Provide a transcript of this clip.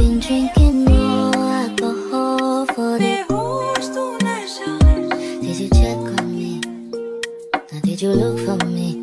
been drinking more alcohol for the Did you check on me? Now did you look for me?